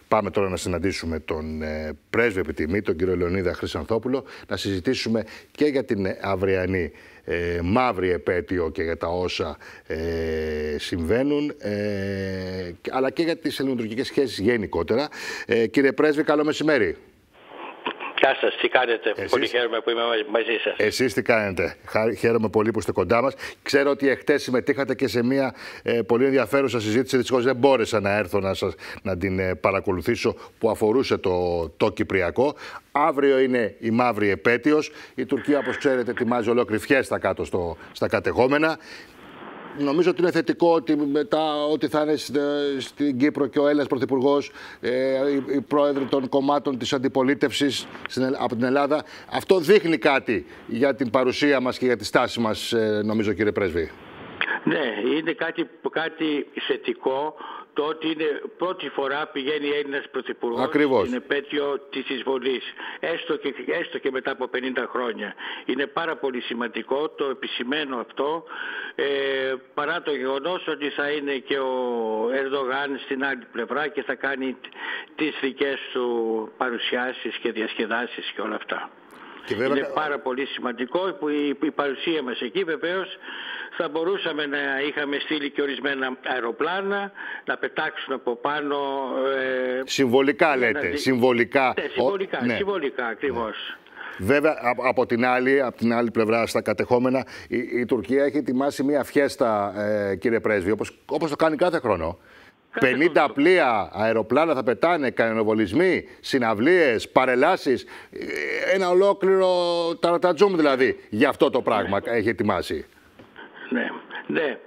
Πάμε τώρα να συναντήσουμε τον πρέσβη επιτιμή, τον κύριο Λεωνίδα Χρυσανθόπουλο, να συζητήσουμε και για την αυριανή μαύρη επέτειο και για τα όσα συμβαίνουν, αλλά και για τις ελληνοτουρκικές σχέσεις γενικότερα. Κύριε πρέσβη, καλό μεσημέρι. Γεια σας, τι κάνετε? Πολύ χαίρομαι που είμαι μαζί σας. Εσείς τι κάνετε? Χαίρομαι πολύ που είστε κοντά μας. Ξέρω ότι εχθές συμμετείχατε και σε μια πολύ ενδιαφέρουσα συζήτηση. Δυστυχώς δεν μπόρεσα να έρθω να την παρακολουθήσω, που αφορούσε το Κυπριακό. Αύριο είναι η μαύρη επέτειος. Η Τουρκία, όπως ξέρετε, ετοιμάζει ολόκληρη φιέστα κάτω στα κατεχόμενα. Νομίζω ότι είναι θετικό ότι μετά ότι θα είναι στην Κύπρο και ο Έλληνας Πρωθυπουργός, οι πρόεδροι των κομμάτων της αντιπολίτευσης από την Ελλάδα. Αυτό δείχνει κάτι για την παρουσία μας και για τη στάση μας, νομίζω, κύριε πρέσβη. Ναι, είναι κάτι θετικό. Το ότι είναι πρώτη φορά πηγαίνει Έλληνας Πρωθυπουργός στην επέτειο της εισβολής, έστω και μετά από 50 χρόνια. Είναι πάρα πολύ σημαντικό, το επισημαίνω αυτό, παρά το γεγονός ότι θα είναι και ο Ερντογάν στην άλλη πλευρά και θα κάνει τις δικές του παρουσιάσεις και διασκεδάσεις και όλα αυτά. Είναι πάρα πολύ σημαντικό που η παρουσία μας εκεί. Βεβαίως θα μπορούσαμε να είχαμε στείλει και ορισμένα αεροπλάνα να πετάξουν από πάνω. Συμβολικά λέτε. Συμβολικά. Ναι, συμβολικά ακριβώς. Βέβαια, από την άλλη πλευρά, στα κατεχόμενα, η Τουρκία έχει ετοιμάσει μια φιέστα, κύριε πρέσβη, όπως το κάνει κάθε χρόνο. 50 πλοία, αεροπλάνα θα πετάνε, κανονοβολισμοί, συναυλίες, παρελάσεις. Ένα ολόκληρο ταρατατζούμ δηλαδή για αυτό το πράγμα έχει ετοιμάσει. Ναι.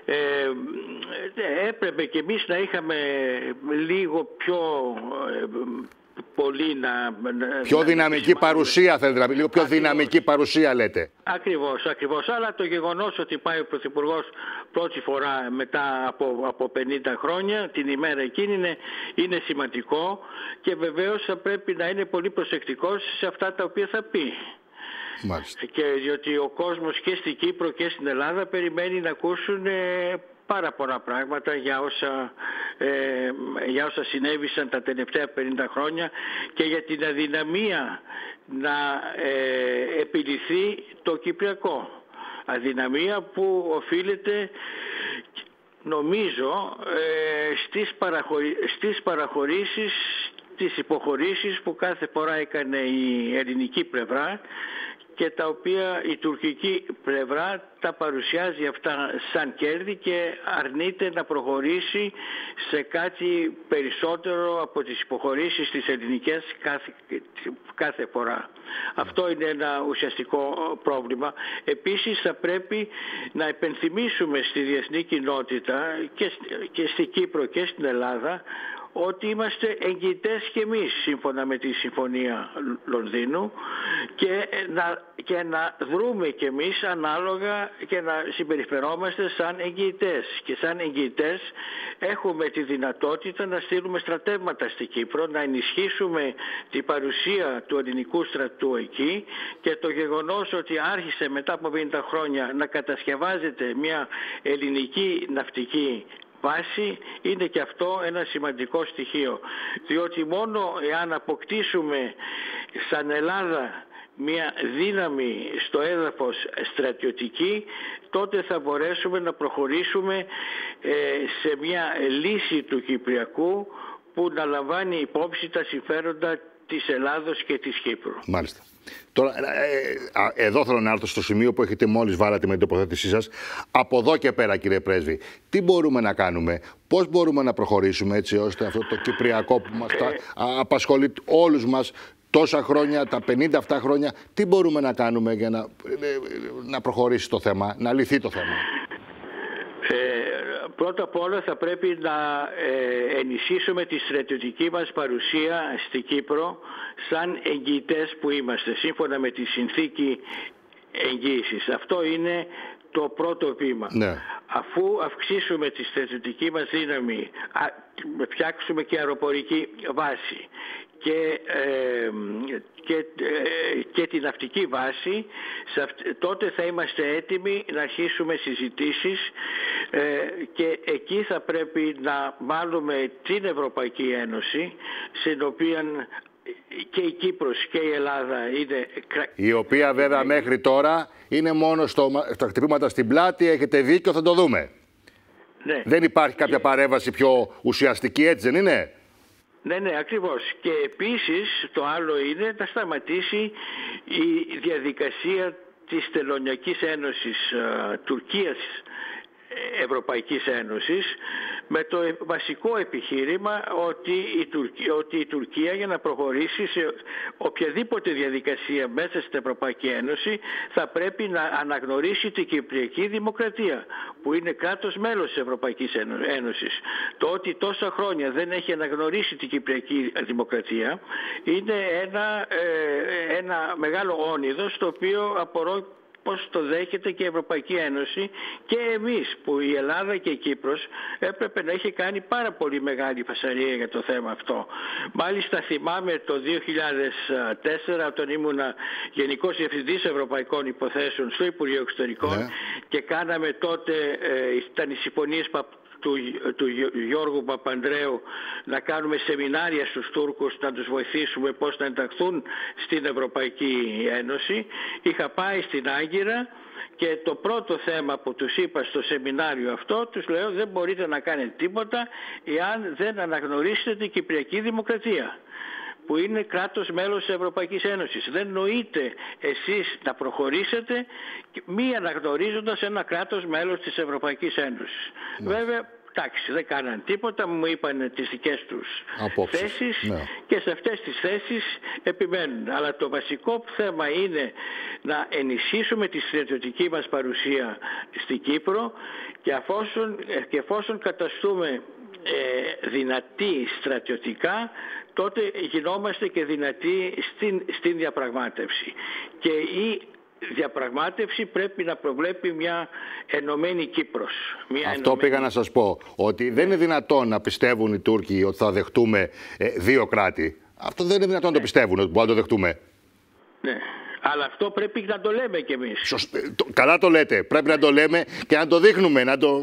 Έπρεπε και εμείς να είχαμε λίγο πιο πολύ πιο δυναμική παρουσία, θέλετε να πει, λίγο πιο δυναμική παρουσία λέτε. Ακριβώς. Αλλά το γεγονός ότι πάει ο Πρωθυπουργός πρώτη φορά μετά από 50 χρόνια, την ημέρα εκείνη, είναι σημαντικό και βεβαίως θα πρέπει να είναι πολύ προσεκτικός σε αυτά τα οποία θα πει. Μάλιστα. Και διότι ο κόσμος και στην Κύπρο και στην Ελλάδα περιμένει να ακούσουν πάρα πολλά πράγματα για όσα συνέβησαν τα τελευταία 50 χρόνια και για την αδυναμία να επιληθεί το Κυπριακό. Αδυναμία που οφείλεται, νομίζω, στις παραχωρήσεις, τις υποχωρήσεις που κάθε φορά έκανε η ελληνική πλευρά και τα οποία η τουρκική πλευρά τα παρουσιάζει αυτά σαν κέρδη και αρνείται να προχωρήσει σε κάτι περισσότερο από τις υποχωρήσεις της ελληνικές κάθε φορά. Αυτό είναι ένα ουσιαστικό πρόβλημα. Επίσης θα πρέπει να υπενθυμίσουμε στη διεθνή κοινότητα και στην Κύπρο και στην Ελλάδα ότι είμαστε εγγυητές και εμείς σύμφωνα με τη Συμφωνία Λονδίνου και να δρούμε και εμείς ανάλογα και να συμπεριφερόμαστε σαν εγγυητές. Και σαν εγγυητές έχουμε τη δυνατότητα να στείλουμε στρατεύματα στην Κύπρο, να ενισχύσουμε την παρουσία του ελληνικού στρατού εκεί και το γεγονός ότι άρχισε μετά από 50 χρόνια να κατασκευάζεται μια ελληνική ναυτική βάση είναι και αυτό ένα σημαντικό στοιχείο, διότι μόνο εάν αποκτήσουμε σαν Ελλάδα μια δύναμη στο έδαφος στρατιωτική, τότε θα μπορέσουμε να προχωρήσουμε σε μια λύση του Κυπριακού που να λαμβάνει υπόψη τα συμφέροντα της Ελλάδος και της Κύπρου. Μάλιστα. Τώρα, εδώ θέλω να έρθω στο σημείο που έχετε μόλις βάλατε με την τοποθέτησή σας. Από εδώ και πέρα, κύριε πρέσβη, τι μπορούμε να κάνουμε, πώς μπορούμε να προχωρήσουμε έτσι ώστε αυτό το Κυπριακό που μας απασχολεί όλους μας τόσα χρόνια, τα 57 χρόνια, τι μπορούμε να κάνουμε για να προχωρήσει το θέμα, να λυθεί το θέμα? Πρώτα απ' όλα θα πρέπει να ενισχύσουμε τη στρατιωτική μας παρουσία στην Κύπρο σαν εγγυητές που είμαστε, σύμφωνα με τη συνθήκη εγγύησης. Αυτό είναι το πρώτο βήμα. Ναι. Αφού αυξήσουμε τη στρατιωτική μας δύναμη, φτιάξουμε και αεροπορική βάση και την ναυτική βάση, τότε θα είμαστε έτοιμοι να αρχίσουμε συζητήσεις και εκεί θα πρέπει να βάλουμε την Ευρωπαϊκή Ένωση, στην οποία και η Κύπρος και η Ελλάδα είναι... Η οποία βέβαια μέχρι τώρα είναι μόνο στα χτυπήματα στην πλάτη, έχετε δίκιο, θα το δούμε. Ναι. Δεν υπάρχει κάποια παρέμβαση πιο ουσιαστική, έτσι δεν είναι? Ναι, ακριβώς. Και επίσης το άλλο είναι να σταματήσει η διαδικασία της Τελωνειακής Ένωσης Τουρκίας Ευρωπαϊκής Ένωσης, με το βασικό επιχείρημα ότι η Τουρκία για να προχωρήσει σε οποιαδήποτε διαδικασία μέσα στην Ευρωπαϊκή Ένωση θα πρέπει να αναγνωρίσει την Κυπριακή Δημοκρατία, που είναι κράτος μέλος της Ευρωπαϊκής Ένωσης. Το ότι τόσα χρόνια δεν έχει αναγνωρίσει την Κυπριακή Δημοκρατία είναι ένα μεγάλο όνειδος, το οποίο απορώ πώς το δέχεται και η Ευρωπαϊκή Ένωση και εμείς, που η Ελλάδα και η Κύπρος έπρεπε να είχε κάνει πάρα πολύ μεγάλη φασαρία για το θέμα αυτό. Μάλιστα θυμάμαι το 2004, όταν ήμουνα Γενικός Διευθυντής Ευρωπαϊκών Υποθέσεων στο Υπουργείο Εξωτερικών, και κάναμε τότε, ήταν οι συμφωνίες του Γιώργου Παπανδρέου, να κάνουμε σεμινάρια στους Τούρκους, να τους βοηθήσουμε πώς να ενταχθούν στην Ευρωπαϊκή Ένωση. Είχα πάει στην Άγκυρα και το πρώτο θέμα που τους είπα στο σεμινάριο αυτό, τους λέω: δεν μπορείτε να κάνετε τίποτα εάν δεν αναγνωρίσετε την Κυπριακή Δημοκρατία, που είναι κράτος μέλος της Ευρωπαϊκής Ένωσης. Δεν νοείται εσείς να προχωρήσετε μη αναγνωρίζοντας ένα κράτος μέλος της Ευρωπαϊκής Ένωσης. Βέβαια, εντάξει, δεν κάναν τίποτα, μου είπαν τις δικές τους θέσεις και σε αυτές τις θέσεις επιμένουν. Αλλά το βασικό θέμα είναι να ενισχύσουμε τη στρατιωτική μας παρουσία στην Κύπρο, και εφόσον καταστούμε δυνατοί στρατιωτικά, τότε γινόμαστε και δυνατοί στην διαπραγμάτευση. Και η διαπραγμάτευση πρέπει να προβλέπει μια ενωμένη Κύπρος. Αυτό πήγα να σας πω, ότι δεν είναι δυνατόν να πιστεύουν οι Τούρκοι ότι θα δεχτούμε δύο κράτη. Αυτό δεν είναι δυνατόν να το πιστεύουν, ότι μπορούμε να το δεχτούμε. Ναι. Αλλά αυτό πρέπει να το λέμε κι εμείς. Καλά το λέτε. Πρέπει να το λέμε και να το δείχνουμε.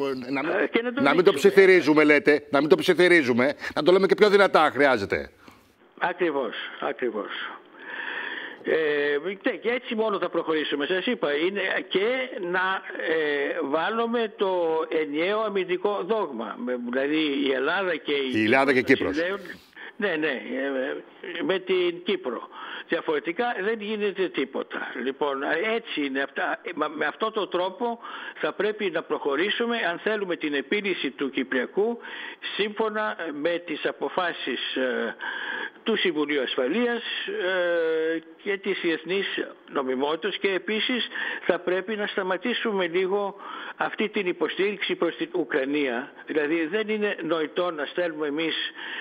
Να μην το ψιθυρίζουμε, λέτε. Να μην το ψιθυρίζουμε. Να το λέμε και πιο δυνατά, χρειάζεται. Ακριβώς. Και έτσι μόνο θα προχωρήσουμε. Σας είπα, είναι και να βάλουμε το ενιαίο αμυντικό δόγμα. Δηλαδή η Ελλάδα και η Κύπρος. Ναι, με την Κύπρο. Διαφορετικά δεν γίνεται τίποτα. Λοιπόν, έτσι είναι αυτά. Με αυτόν τον τρόπο θα πρέπει να προχωρήσουμε αν θέλουμε την επίλυση του Κυπριακού σύμφωνα με τις αποφάσεις του Συμβουλίου Ασφαλείας και της διεθνής νομιμότητας, και επίσης θα πρέπει να σταματήσουμε λίγο αυτή την υποστήριξη προς την Ουκρανία. Δηλαδή δεν είναι νοητό να στέλνουμε εμείς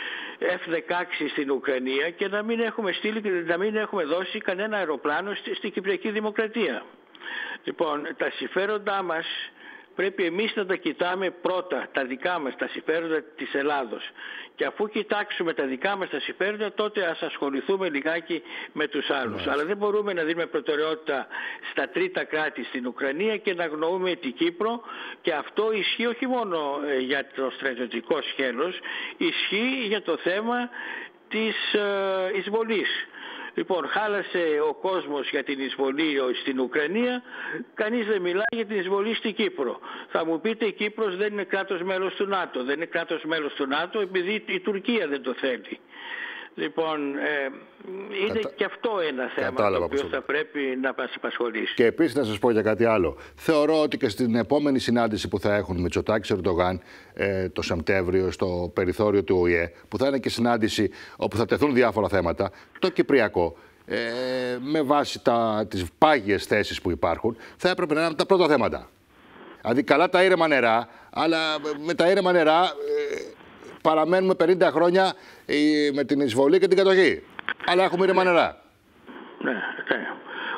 F-16 στην Ουκρανία και να μην έχουμε δώσει κανένα αεροπλάνο στην Κυπριακή Δημοκρατία. Λοιπόν, τα συμφέροντά μας πρέπει εμείς να τα κοιτάμε πρώτα, τα δικά μας, τα συμφέροντα της Ελλάδος. Και αφού κοιτάξουμε τα δικά μας τα συμφέροντα, τότε ας ασχοληθούμε λιγάκι με τους άλλους. Αλλά δεν μπορούμε να δίνουμε προτεραιότητα στα τρίτα κράτη στην Ουκρανία και να αγνοούμε την Κύπρο, και αυτό ισχύει όχι μόνο για το στρατιωτικό σκέλος, ισχύει για το θέμα της εισβολής. Λοιπόν, χάλασε ο κόσμος για την εισβολή στην Ουκρανία, κανείς δεν μιλάει για την εισβολή στην Κύπρο. Θα μου πείτε, η Κύπρος δεν είναι κράτος μέλος του ΝΑΤΟ. Δεν είναι κράτος μέλος του ΝΑΤΟ επειδή η Τουρκία δεν το θέλει. Λοιπόν, είναι και αυτό ένα θέμα το οποίο θα πρέπει να μας απασχολήσει. Και επίσης να σας πω για κάτι άλλο. Θεωρώ ότι και στην επόμενη συνάντηση που θα έχουν Μητσοτάκης Ερντογάν το Σεπτέμβριο στο περιθώριο του ΟΗΕ, που θα είναι και συνάντηση όπου θα τεθούν διάφορα θέματα, το Κυπριακό, με βάση τις πάγιες θέσεις που υπάρχουν, θα έπρεπε να είναι τα πρώτα θέματα. Δηλαδή καλά τα ήρεμα νερά, αλλά με τα ήρεμα νερά παραμένουμε 50 χρόνια με την εισβολή και την κατοχή. Αλλά έχουμε ήρεμα νερά. Ναι.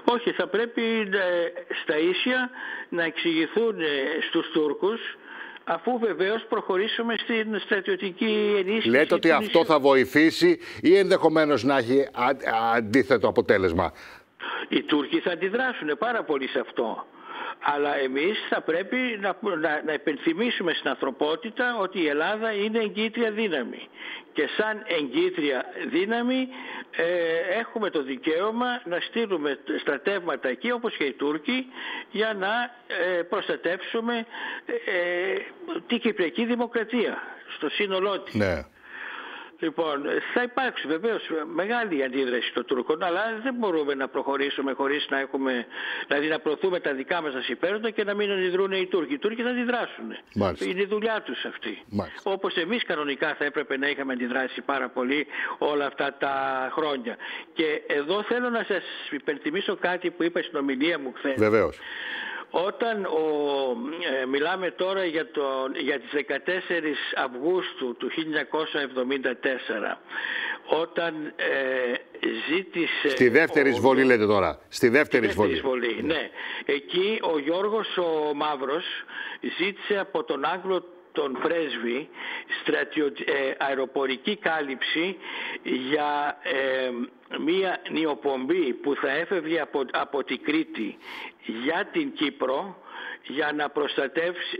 Όχι, θα πρέπει στα ίσια να εξηγηθούν στους Τούρκους, αφού βεβαίως προχωρήσουμε στην στρατιωτική ενίσχυση. Λέτε ότι αυτό θα βοηθήσει ή ενδεχομένως να έχει αντίθετο αποτέλεσμα? Οι Τούρκοι θα αντιδράσουν πάρα πολύ σε αυτό. Αλλά εμείς θα πρέπει να υπενθυμίσουμε στην ανθρωπότητα ότι η Ελλάδα είναι εγκύτρια δύναμη. Και σαν εγκύτρια δύναμη έχουμε το δικαίωμα να στείλουμε στρατεύματα εκεί, όπως και οι Τούρκοι, για να προστατεύσουμε την Κυπριακή Δημοκρατία στο σύνολό της. Ναι. Λοιπόν, θα υπάρξει βεβαίως μεγάλη αντίδραση των Τούρκων, αλλά δεν μπορούμε να προχωρήσουμε χωρίς να έχουμε, δηλαδή να προωθούμε τα δικά μας τα συμφέροντα και να μην αντιδρούν οι Τούρκοι. Οι Τούρκοι θα αντιδράσουν. Μάλιστα. Είναι η δουλειά τους αυτή. Μάλιστα. Όπως εμείς κανονικά θα έπρεπε να είχαμε αντιδράσει πάρα πολύ όλα αυτά τα χρόνια. Και εδώ θέλω να σας υπενθυμίσω κάτι που είπα στην ομιλία μου χθες. Βεβαίως. Όταν μιλάμε τώρα για τις 14 Αυγούστου του 1974, όταν ζήτησε... Στη δεύτερη εισβολή λέτε τώρα. Στη δεύτερη εισβολή. Ναι. Εκεί ο Γιώργος ο Μαύρος ζήτησε από τον Άγγλο τον πρέσβη αεροπορική κάλυψη για μία νιοπομπή που θα έφευγε από την Κρήτη για την Κύπρο, για να προστατεύσει...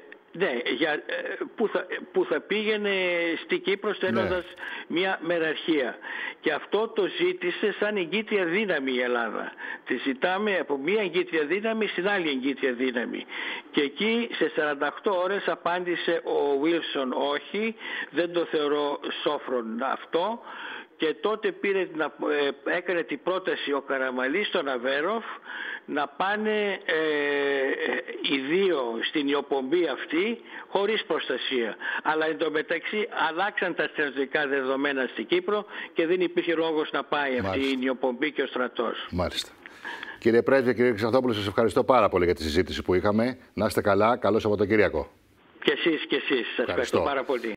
που θα πήγαινε στην Κύπρο στέλνοντας μια μεραρχία. Και αυτό το ζήτησε σαν εγκύτρια δύναμη η Ελλάδα. Τη ζητάμε από μια εγκύτρια δύναμη στην άλλη εγκύτρια δύναμη. Και εκεί σε 48 ώρες απάντησε ο Βίλσον όχι, δεν το θεωρώ σόφρον αυτό. Και τότε έκανε την πρόταση ο Καραμαλής στον Αβέροφ να πάνε οι δύο στην ιοπομπή αυτή χωρίς προστασία. Αλλά εντωμεταξύ αλλάξαν τα στρατιωτικά δεδομένα στην Κύπρο και δεν υπήρχε λόγος να πάει αυτή η ιοπομπή και ο στρατός. Μάλιστα. Κύριε Πρέσβη, κύριε Χρυσανθόπουλο, σας ευχαριστώ πάρα πολύ για τη συζήτηση που είχαμε. Να είστε καλά. Καλό Σαββατοκύριακο. Και εσείς. Σας ευχαριστώ πάρα πολύ.